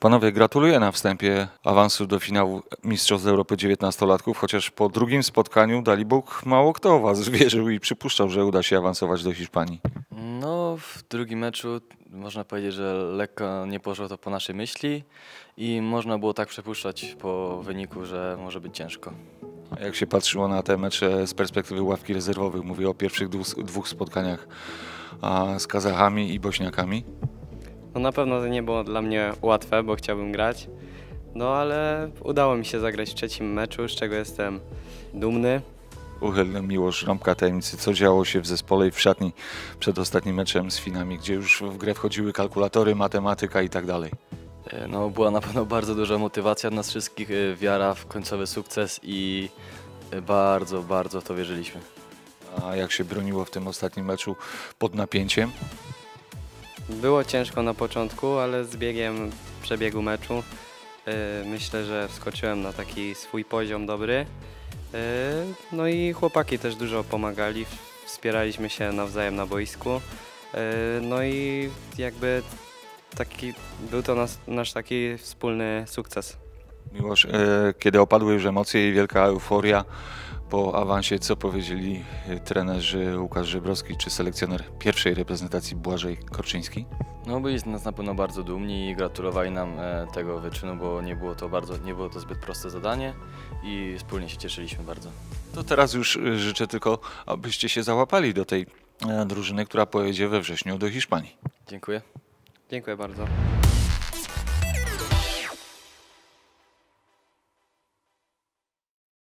Panowie, gratuluję na wstępie awansu do finału Mistrzostw Europy 19-latków, chociaż po drugim spotkaniu dalibóg mało kto w was wierzył i przypuszczał, że uda się awansować do Hiszpanii. No, w drugim meczu można powiedzieć, że lekko nie poszło to po naszej myśli i można było tak przypuszczać po wyniku, że może być ciężko. A jak się patrzyło na te mecze z perspektywy ławki rezerwowych, mówię o pierwszych dwóch spotkaniach z Kazachami i Bośniakami? No na pewno to nie było dla mnie łatwe, bo chciałbym grać. No ale udało mi się zagrać w trzecim meczu, z czego jestem dumny. Uchylny Miłosz, rąbka tajemnicy, co działo się w zespole i w szatni przed ostatnim meczem z Finami, gdzie już w grę wchodziły kalkulatory, matematyka i tak dalej. No, była na pewno bardzo duża motywacja od nas wszystkich, wiara w końcowy sukces i bardzo, bardzo w to wierzyliśmy. A jak się broniło w tym ostatnim meczu pod napięciem? Było ciężko na początku, ale z biegiem przebiegu meczu myślę, że wskoczyłem na taki swój poziom dobry. No i chłopaki też dużo pomagali, wspieraliśmy się nawzajem na boisku. No i jakby był to nasz taki wspólny sukces. Miłosz, kiedy opadły już emocje i wielka euforia po awansie, co powiedzieli trenerzy Łukasz Żebrowski czy selekcjoner pierwszej reprezentacji Błażej Korczyński? No, byli z nas na pewno bardzo dumni i gratulowali nam tego wyczynu, bo nie było to zbyt proste zadanie i wspólnie się cieszyliśmy bardzo. To teraz już życzę tylko, abyście się załapali do tej drużyny, która pojedzie we wrześniu do Hiszpanii. Dziękuję. Dziękuję bardzo.